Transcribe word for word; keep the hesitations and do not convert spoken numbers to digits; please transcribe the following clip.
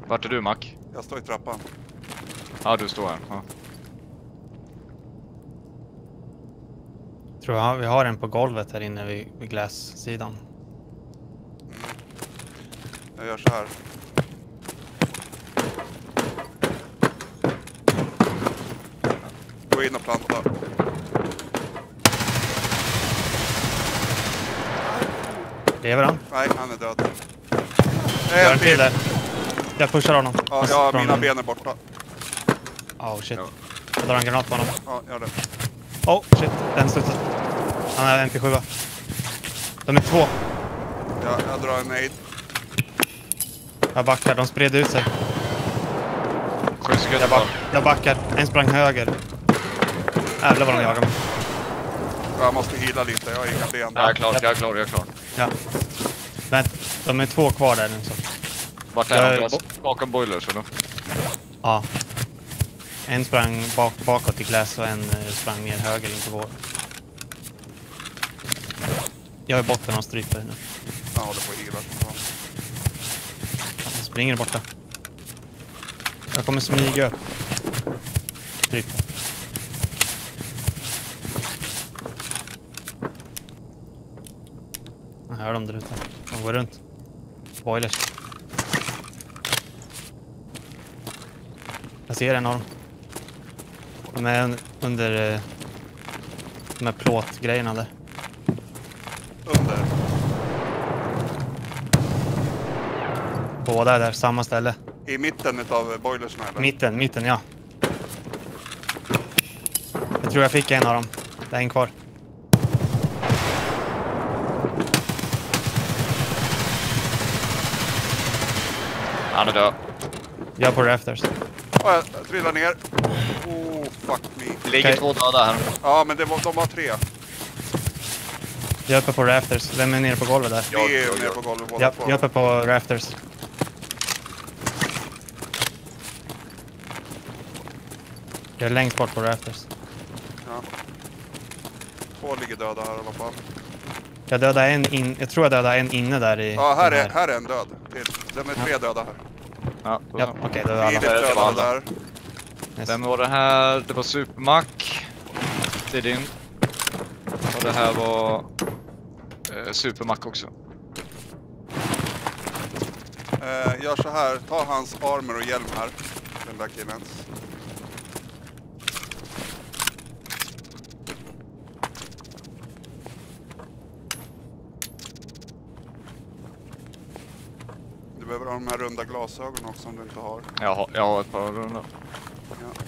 Vart är du, Mac? Jag står i trappan. Ja, du står här. Ja. Tror jag vi har en på golvet här inne vid, vid glassidan. Mm. Jag gör så här. Gå in och planta. Lever han? Nej, han är död. Gör en till där. Jag pushar honom. Ja, ja Från- mina ben är borta. Oh shit. Ja. Jag drar en granat på honom. Ja, gör det. Oh shit, den studsar. Han är en P sju. De är två. Ja, jag drar en aid. Jag backar, de spred ut sig. Sju sekunder Jag, kvar. back, jag backar, en sprang höger. Jävlar vad de jagar mig. Jag måste heala lite, jag har inga ben. Jag är klar, jag är klar, jag är klar. Ja. Men de är två kvar där nu så. Vart Jag är är de? bo- Bakom boilers, eller? Ja. En sprang bak, bakåt i glass och en eh, sprang ner höger in på vår. Jag är botten och stryper nu. Jag håller på att heala. Ja. Han springer borta. Jag kommer smyga upp. Stryp. Jag hör dem där ute. De går runt. Boilers. Jag ser en av dem. De är un- under eh, de här plåtgrejerna där. Under. Båda är där, samma ställe. I mitten utav boilersna eller? Mitten, mitten, ja. Jag tror jag fick en av dem. Det är en kvar. Han är död. Jag är på rafters. Ja, jag trillar ner. Oh, fuck me. Det ligger Okej. två döda här. Ja, men det var, de var tre. Jag är uppe på rafters. Vem är nere på golvet där? Jag- Vi är jag- nere jag- på golvet båda Ja, två. jag är uppe på rafters. Jag är längst bort på rafters. Ja. Två ligger döda här i alla fall. Jag dödade en in, jag tror jag dödade en inne där i... Ja, här den är, här är en död. Till. De är tre döda här. Ja, då- Ja, okej, då är Filip alla. det var dödade alla. där. Yes. Vem var det här? Det var Supermac. Det är din. Och det här var eh, Supermac också. Eh, gör så här. Ta hans armor och hjälm här. Den där killens. Du behöver ha de här runda glasögonen också om du inte har. Jag har, jag har ett par runda. Ja.